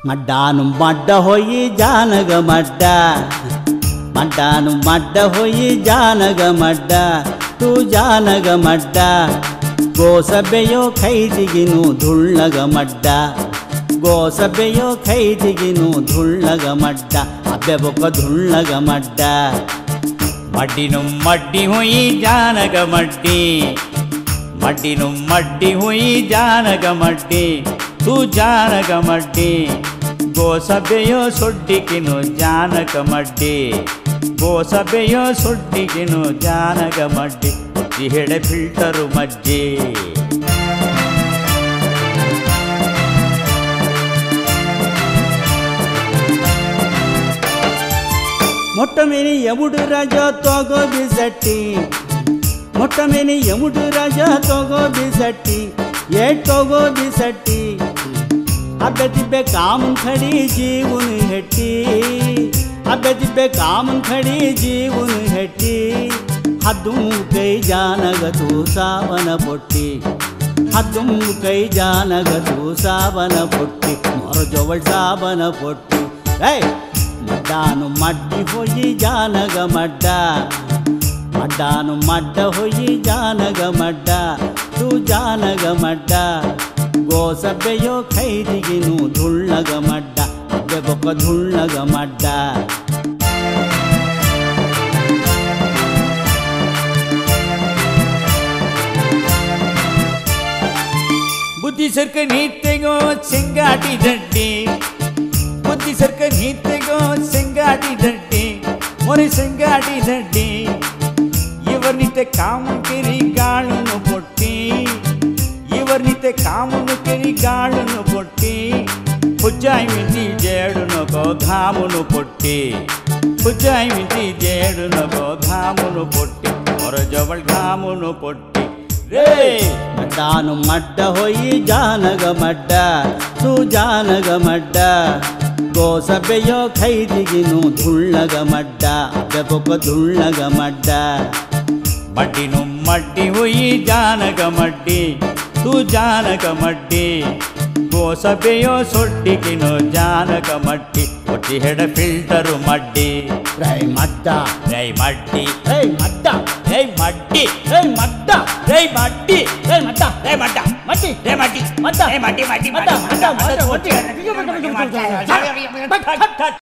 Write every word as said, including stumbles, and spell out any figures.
मड्डानु मड्ड होई जानग मड्ड मड्डानु मड्ड होई जानग मड्ड तू जानग मड्ड गोसबೆಯೋ ಖೈದಿಗಿನು ಧುಳ್ಳಗ ಮಡ್ಡ गोसबೆಯೋ ಖೈದಿಗಿನು ಧುಳ್ಳಗ ಮಡ್ಡ ಅಬ್ಬೆ ಬೊಕ್ಕ ಧುಳ್ಳಗ ಮಡ್ಡ मड्डिनु मड्डी हुई जानग मड्डी मड्डिनु मड्डी हुई जानग मड्डी तू जानग मड्डी गोसबೆಯೋ ಸೊಡ್ಡಿಗಿನು जानग मड्डी गोसबೆಯೋ ಸೊಡ್ಡಿಗಿನು जानग मड्डी हेड़े फिल्टर मज्जे मोट्ट मेनी यमुडु राजा तोगो बिसट्टी मोट्ट मेनी यमुडु राजा तोगो बिसट्टी ये तोगो बिसट्टी अबे तिब्बे काम खड़ी जीवन हेट्टी अबे तिब्बे काम खड़ी जीवन हेट्टी हद्दुम कई जानग तू सावन पोट्टी हद्दुम कई जानग तू सावन पोट्टी मोर जोवल सावन पोट्टी ए मड्डानु मड्डी होई जानग मड्ड मड्डानु मड्ड होई जानग मड्ड तू जानग मड्ड गोसबೆಯೋ ಖೈದಿಗಿನು ಧುಳ್ಳಗ ಮಡ್ಡ ಅಬ್ಬೆ ಬೊಕ್ಕ ಧುಳ್ಳಗ ಮಡ್ಡ बुद्धि सर्क नीतेगो सिंगाटी दड्डी बुद्धि सर्क नीतेगो सिंगाटी दड्डी मोरे सिंगाटी दड्डी इवर्निते कामन केरी गाळनु पोट्टी इवर्निते कामन केरी गाळनु पोट्टी पुजाई मिंदी जेडुनो गो घामुनु पोट्टी पुजाई मिंदी जेडुनो गो घामुनु पोट्टी मोर जवळ घामुनु पोट्टी मड्डानु मड्ड होई जानग मड्ड तू जानग मड्ड गोसबೆಯೋ ಖೈದಿಗಿನು ಧುಳ್ಳಗ ಮಡ್ಡ ಅಬ್ಬೆ ಬೊಕ್ಕ ಧುಳ್ಳಗ ಮಡ್ಡ मड्डिनु मड्डी हुई जानग मड्डी तू जानग मड्डी गोसबೆಯೋ ಸೊಡ್ಡಿಗಿನು जानग मड्डी ಒಟ್ಟಿ ಹೆಡ ಫಿಲ್ಟರ್ ಮಡ್ಡಿ ರೈ ಮಡ್ಡ ರೈ ಮಡ್ಡಿ ರೈ ಮಡ್ಡ ರೈ ಮಡ್ಡಿ ರೈ ಮಡ್ಡ ರೈ ಮಡ್ಡಿ ರೈ ಮಡ್ಡ ರೈ ಮಡ್ಡ ಮಡ್ಡಿ ರೈ ಮಡ್ಡಿ ಮಡ್ಡ ರೈ ಮಡ್ಡಿ ಮಡ್ಡಿ ಮಡ್ಡ ಮಡ್ಡ ಮಡ್ಡ ಮಡ್ಡಿ